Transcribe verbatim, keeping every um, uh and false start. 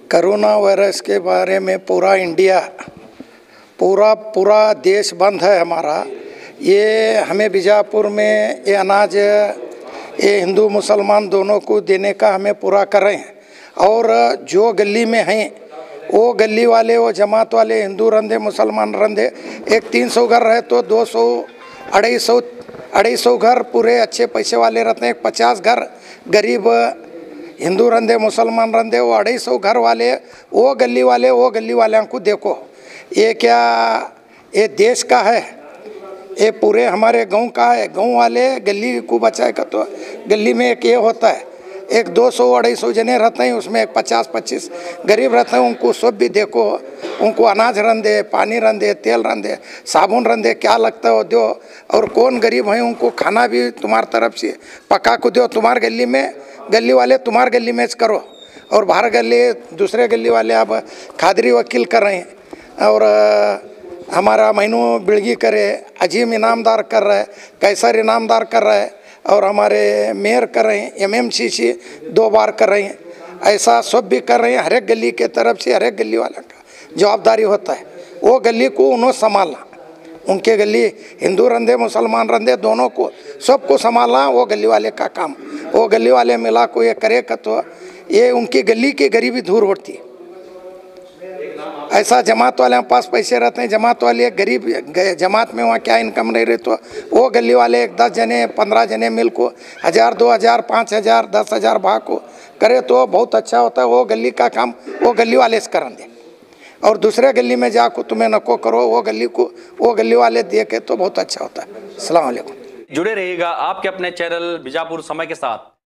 Corona virus के बारे में पूरा इंडिया पूरा पूरा देश बंद है हमारा। ये हमें बीजापुर में ये अनाज ये हिंदू मुसलमान दोनों को देने का हमें पूरा कर रहे हैं। और जो गली में हैं वो गली वाले वो जमात वाले हिंदू रंधे मुसलमान रंधे एक तीन सौ घर रहे तो दो सौ अढ़ाई सौ अढ़ाई सौ घर पूरे अच्छे पैसे वाले रहते हैं। पचास घर गरीब हिंदू रंधे मुसलमान रंधे वो अढ़ाई सौ घर वाले वो गली वाले वो गली वाले को देखो। ये क्या ये देश का है, ये पूरे हमारे गांव का है। गांव वाले गली को बचाएगा तो गली में एक ये होता है एक दो सौ अढ़ाई सौ जने रहते हैं, उसमें एक पचास पच्चीस गरीब रहते हैं। उनको सब भी देखो, उनको अनाज रंधे, पानी रंधे, तेल रंधे, साबुन रंधे, क्या लगता है दो। और कौन गरीब है उनको खाना भी तुम्हारी तरफ से पका को दो। तुम्हारे गली में गली वाले तुम्हारे गली में करो और बाहर गली दूसरे गली वाले अब खादरी वकील कर रहे हैं। और हमारा महीनू बिड़गी करे, अजीम इनामदार कर रहा है, कैसर इनामदार कर रहा है और हमारे मेयर कर रहे हैं, एमएमसी से दो बार कर रहे हैं। ऐसा सब भी कर रहे हैं। हर एक गली के तरफ से हर एक गली वाले का जवाबदारी होता है वो गली को उन्होंने संभालना। उनके गली हिंदू रंधे मुसलमान रंधे दोनों को सबको संभालना वो गली वाले का काम। वो गली वाले मिला को ये करेगा तो ये उनकी गली की गरीबी दूर होती है। ऐसा जमात वाले के पास पैसे रहते हैं, जमात वाले गरीब जमात में वहाँ क्या इनकम नहीं रही तो वो गली वाले एक दस जने पंद्रह जने मिल को हज़ार दो हज़ार पाँच हज़ार दस हज़ार भाग को करे तो बहुत अच्छा होता है। वो गली का काम वो गली वाले से करेंगे और दूसरे गली में जाको तुम्हें नको करो वो गली को वो गली वाले देखे तो बहुत अच्छा होता है। अस्सलाम वालेकुम। जुड़े रहिएगा आपके अपने चैनल बीजापुर समय के साथ।